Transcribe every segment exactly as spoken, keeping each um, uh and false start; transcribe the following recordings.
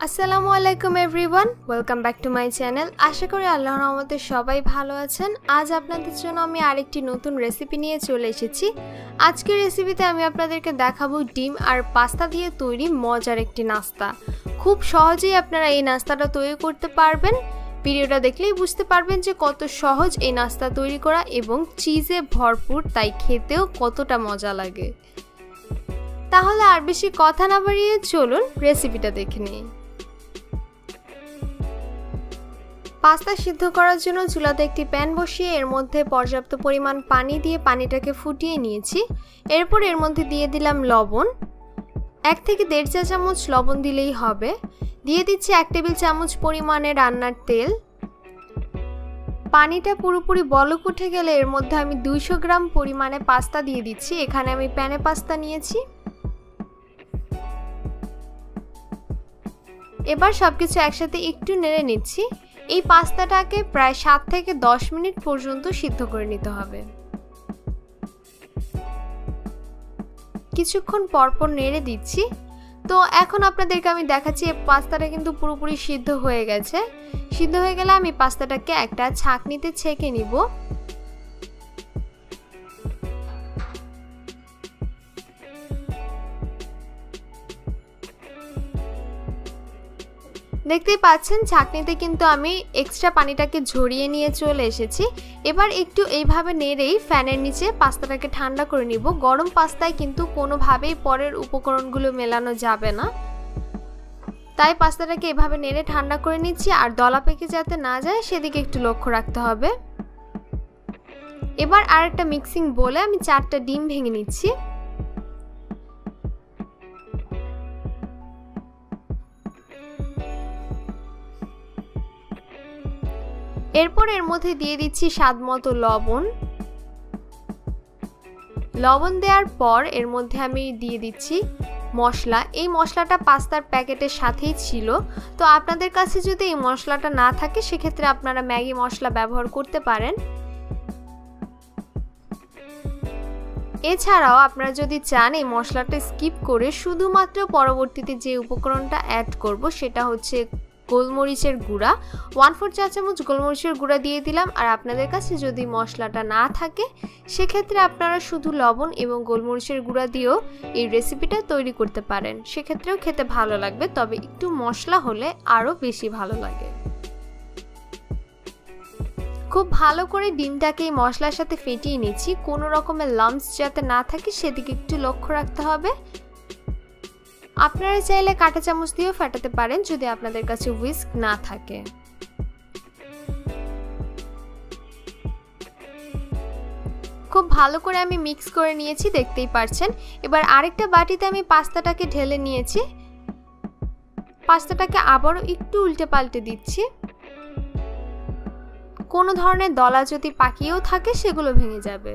আসসালামু আলাইকুম everyone, welcome back to my channel. আশা করি আল্লাহর রহমতে সবাই ভালো আছেন। আজ আপনাদের জন্য আমি আরেকটি নতুন রেসিপি নিয়ে চলে এসেছি। আজকের রেসিপিতে আমি আপনাদেরকে দেখাবো ডিম আর পাস্তা দিয়ে তৈরি মজার একটি নাস্তা। খুব সহজেই আপনারা এই নাস্তাটা তৈরি করতে পারবেন। ভিডিওটা দেখলেই বুঝতে পারবেন যে কত সহজ এই নাস্তা তৈরি করা এবং চিজে ভরপুর, তাই খেতেও কতটা মজা লাগে। তাহলে আর বেশি কথা না বাড়িয়ে চলুন রেসিপিটা দেখে নিই। পাস্তা সিদ্ধ করার জন্য চুলাতে একটি প্যান বসিয়ে এর মধ্যে পর্যাপ্ত পরিমাণ পানি দিয়ে পানিটাকে ফুটিয়ে নিয়েছি। এরপর এর মধ্যে দিয়ে দিলাম লবণ, এক থেকে দেড় চা চামচ লবণ দিলেই হবে। দিয়ে দিচ্ছি এক টেবিল চামচ পরিমাণে রান্নার তেল। পানিটা পুরোপুরি বলক উঠে গেলে এর মধ্যে আমি দুইশো গ্রাম পরিমাণে পাস্তা দিয়ে দিচ্ছি। এখানে আমি প্যানে পাস্তা নিয়েছি। এবার সবকিছু একসাথে একটু নেড়ে নিচ্ছি। এই পাস্তাটাকে প্রায় সাত থেকে দশ মিনিট পর্যন্ত সিদ্ধ করে নিতে হবে। কিছুক্ষণ পরপর নেড়ে দিচ্ছি। তো এখন আপনাদেরকে আমি দেখাচ্ছি এই পাস্তাটা কিন্তু পুরোপুরি সিদ্ধ হয়ে গেছে। সিদ্ধ হয়ে গেলে আমি পাস্তাটাকে একটা ছাঁকনিতে ছেঁকে নিব। দেখতেই পাচ্ছেন ছাঁকনিতে কিন্তু আমি এক্সট্রা পানিটাকে ঝরিয়ে নিয়ে চলে এসেছি। এবার একটু এইভাবে নেড়েই ফ্যানের নিচে পাস্তাটাকে ঠান্ডা করে নিব। গরম পাস্তায় কিন্তু কোনোভাবেই পরের উপকরণগুলো মেলানো যাবে না, তাই পাস্তাটাকে এভাবে নেড়ে ঠান্ডা করে নিচ্ছি। আর দলা পেকে যাতে না যায় সেদিকে একটু লক্ষ্য রাখতে হবে। এবার আরেকটা মিক্সিং বোলে আমি চারটা ডিম ভেঙে নিচ্ছি। এরপর এর মধ্যে দিয়ে দিচ্ছি স্বাদ মতো লবণ। লবণ দেওয়ার পর এর মধ্যে আমি দিয়ে দিচ্ছি মশলা। এই মশলাটা পাস্তার প্যাকেটের সাথেই ছিল, তো আপনাদের কাছে যদি এই মশলাটা না থাকে সেক্ষেত্রে আপনারা ম্যাগি মশলা ব্যবহার করতে পারেন। এছাড়াও আপনারা যদি চান এই মশলাটা স্কিপ করে শুধুমাত্র পরবর্তীতে যে উপকরণটা অ্যাড করব সেটা হচ্ছে গোলমরিচের গুঁড়া। ওয়ান ফোর চা চামচ গোলমরিচের গুঁড়া দিয়ে দিলাম। আর আপনাদের কাছে যদি মশলাটা না থাকে সেক্ষেত্রে আপনারা শুধু লবণ এবং গোলমরিচের গুঁড়া দিয়েও এই রেসিপিটা তৈরি করতে পারেন। সেক্ষেত্রেও খেতে ভালো লাগবে, তবে একটু মশলা হলে আরও বেশি ভালো লাগে। খুব ভালো করে ডিমটাকে এই মশলার সাথে ফেটিয়ে নিচ্ছি। কোনো রকমের লাম্পস যাতে না থাকে সেদিকে একটু লক্ষ্য রাখতে হবে। আপনারা চাইলে কাঁটা চামচ দিয়েও ফাটাতে পারেন যদি আপনাদের কাছে হুইস্ক না থাকে। খুব ভালো করে আমি মিক্স করে নিয়েছি, দেখতেই পারছেন। এবার আরেকটা বাটিতে আমি পাস্তাটাকে ঢেলে নিয়েছি। পাস্তাটাকে আবারও একটু উল্টে পাল্টে দিচ্ছি। কোনো ধরনের দলা যদি পাকিয়েও থাকে সেগুলো ভেঙে যাবে।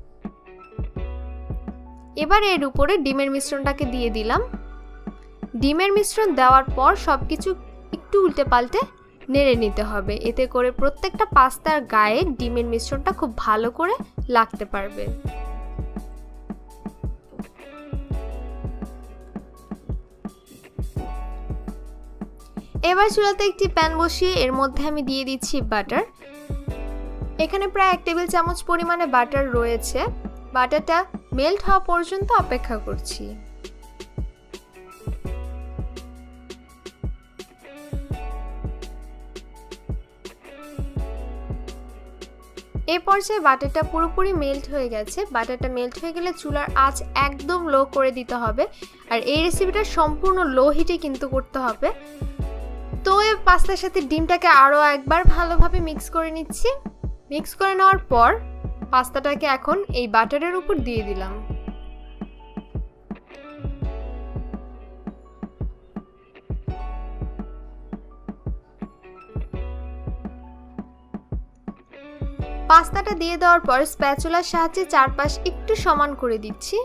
এবার এর উপরে ডিমের মিশ্রণটাকে দিয়ে দিলাম। ডিমের মিশ্রণ দেওয়ার পর সবকিছু একটু উল্টে পাল্টে নেড়ে নিতে হবে, এতে করে প্রত্যেকটা পাস্তার গায়ে ডিমের মিশ্রণটা খুব ভালো করে লাগতে পারবে। এবার চুলাতে একটি প্যান বসিয়ে এর মধ্যে আমি দিয়ে দিচ্ছি বাটার। এখানে প্রায় এক টেবিল চামচ পরিমাণে বাটার রয়েছে। বাটারটা মেল্ট হওয়া পর্যন্ত অপেক্ষা করছি। এই পর্যায়ে বাটারটা পুরোপুরি মেল্ট হয়ে গেছে। বাটারটা মেল্ট হয়ে গেলে চুলার আঁচ একদম লো করে দিতে হবে। আর এই রেসিপিটা সম্পূর্ণ লো হিটে কিন্তু করতে হবে। তো এই পাস্তার সাথে ডিমটাকে আরও একবার ভালোভাবে মিক্স করে নিচ্ছি। মিক্স করে নেওয়ার পর পাস্তাটাকে এখন এই বাটারের উপর দিয়ে দিলাম। পাস্তাটা দিয়ে দেওয়ার পর স্প্যাচুলার সাহায্যে চারপাশ একটু সমান করে দিচ্ছি।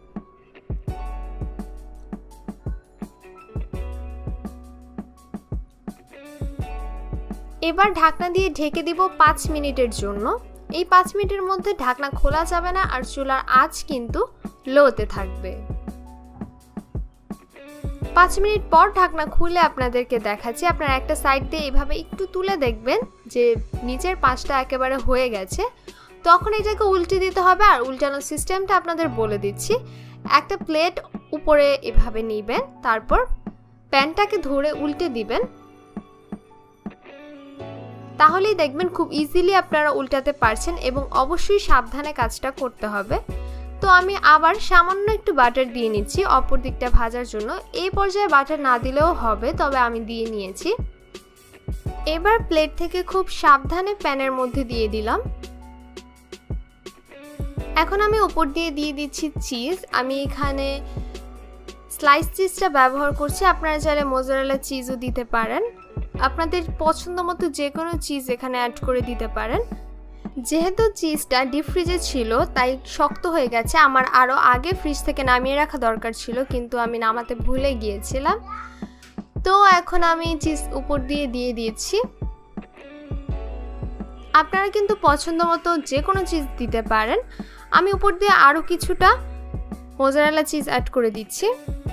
এবার ঢাকনা দিয়ে ঢেকে দিব পাঁচ মিনিটের জন্য। এই পাঁচ মিনিটের মধ্যে ঢাকনা খোলা যাবে না, আর চুলার আঁচ কিন্তু লোতে থাকবে। পাঁচ মিনিট পর ঢাকনা খুলে আপনাদেরকে দেখাচ্ছি। আপনারা একটা সাইড দিয়ে এভাবে একটু তুলে দেখবেন যে নিচের পাঁচটা একেবারে হয়ে গেছে। তখন এটাকে উল্টে দিতে হবে। আর উল্টানোর সিস্টেমটা আপনাদের বলে দিচ্ছি। একটা প্লেট উপরে এভাবে নেবেন, তারপর প্যানটাকে ধরে উল্টে দিবেন, তাহলেই দেখবেন খুব ইজিলি আপনারা উল্টাতে পারছেন এবং অবশ্যই সাবধানে কাজটা করতে হবে। তো আমি আবার সামান্য একটু বাটার দিয়ে নিচ্ছি অপর দিকটা ভাজার জন্য। এই পর্যায়ে বাটার না দিলেও হবে, তবে আমি দিয়ে নিয়েছি। এবার প্লেট থেকে খুব সাবধানে প্যানের মধ্যে দিয়ে দিলাম। এখন আমি উপর দিয়ে দিয়ে দিচ্ছি চিজ। আমি এখানে স্লাইস চিজটা ব্যবহার করছি, আপনারা চাইলে মোজারেলা চিজও দিতে পারেন। আপনাদের পছন্দ মতো যে কোনো চিজ এখানে অ্যাড করে দিতে পারেন। যেহেতু চিজটা ডিপ ফ্রিজে ছিল তাই শক্ত হয়ে গেছে, আমার আরও আগে ফ্রিজ থেকে নামিয়ে রাখা দরকার ছিল, কিন্তু আমি নামাতে ভুলে গিয়েছিলাম। তো এখন আমি চিজ উপর দিয়ে দিয়ে দিয়েছি। আপনারা কিন্তু পছন্দ মতো যে কোনো চিজ দিতে পারেন। আমি উপর দিয়ে আরও কিছুটা মোজারেলা চিজ অ্যাড করে দিচ্ছি।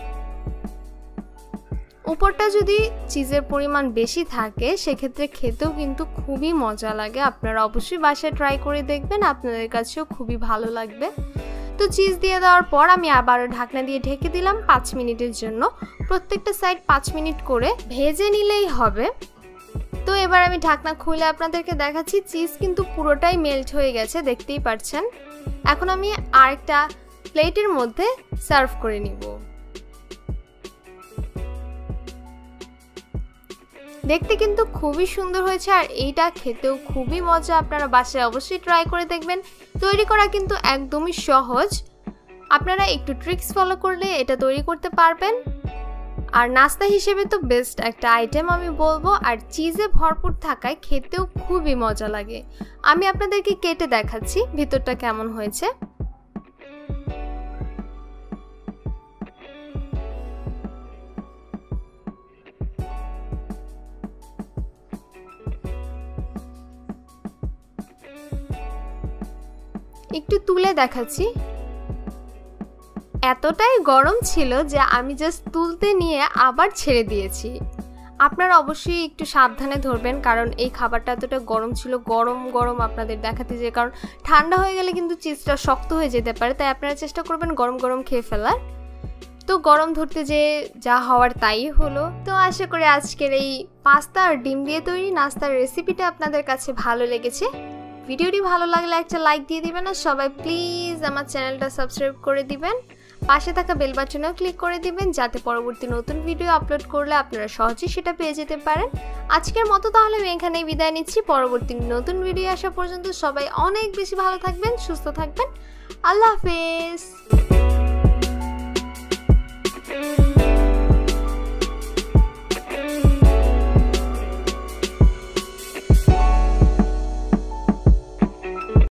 উপরটা যদি চিজের পরিমাণ বেশি থাকে সেক্ষেত্রে খেতেও কিন্তু খুবই মজা লাগে। আপনারা অবশ্যই বাসায় ট্রাই করে দেখবেন, আপনাদের কাছেও খুবই ভালো লাগবে। তো চিজ দিয়ে দেওয়ার পর আমি আবারও ঢাকনা দিয়ে ঢেকে দিলাম পাঁচ মিনিটের জন্য। প্রত্যেকটা সাইড পাঁচ মিনিট করে ভেজে নিলেই হবে। তো এবার আমি ঢাকনা খুলে আপনাদেরকে দেখাচ্ছি। চিজ কিন্তু পুরোটাই মেল্ট হয়ে গেছে, দেখতেই পাচ্ছেন। এখন আমি আরেকটা প্লেটের মধ্যে সার্ভ করে নিব। দেখতে কিন্তু খুবই সুন্দর হয়েছে আর এইটা খেতেও খুবই মজা। আপনারা বাসায় অবশ্যই ট্রাই করে দেখবেন। তৈরি করা কিন্তু একদমই সহজ, আপনারা একটু ট্রিক্স ফলো করলে এটা তৈরি করতে পারবেন। আর নাস্তা হিসেবে তো বেস্ট একটা আইটেম আমি বলবো। আর চিজে ভরপুর থাকায় খেতেও খুবই মজা লাগে। আমি আপনাদেরকে কেটে দেখাচ্ছি ভিতরটা কেমন হয়েছে। একটু তুলে দেখাচ্ছি। এতটাই গরম ছিল যে আমি জাস্ট তুলতে নিয়ে আবার ছেড়ে দিয়েছি। আপনারা অবশ্যই একটু সাবধানে ধরবেন, কারণ এই খাবারটা এতটা গরম ছিল। গরম গরম আপনাদের দেখাতে যে, কারণ ঠান্ডা হয়ে গেলে কিন্তু চিজটা শক্ত হয়ে যেতে পারে, তাই আপনারা চেষ্টা করবেন গরম গরম খেয়ে ফেলার। তো গরম ধরতে যে যা হওয়ার তাই হলো। তো আশা করি আজকের এই পাস্তা আর ডিম দিয়ে তৈরি নাস্তার রেসিপিটা আপনাদের কাছে ভালো লেগেছে। ভিডিওটি ভালো লাগলে একটা লাইক দিয়ে দিবেন আর সবাই প্লিজ আমার চ্যানেলটা সাবস্ক্রাইব করে দিবেন। পাশে থাকা বেল বাটনেও ক্লিক করে দিবেন, যাতে পরবর্তী নতুন ভিডিও আপলোড করলে আপনারা সহজেই সেটা পেয়ে যেতে পারেন। আজকের মতো তাহলে আমি এখানেই বিদায় নিচ্ছি। পরবর্তী নতুন ভিডিও আসা পর্যন্ত সবাই অনেক বেশি ভালো থাকবেন, সুস্থ থাকবেন। আল্লাহ হাফেজ।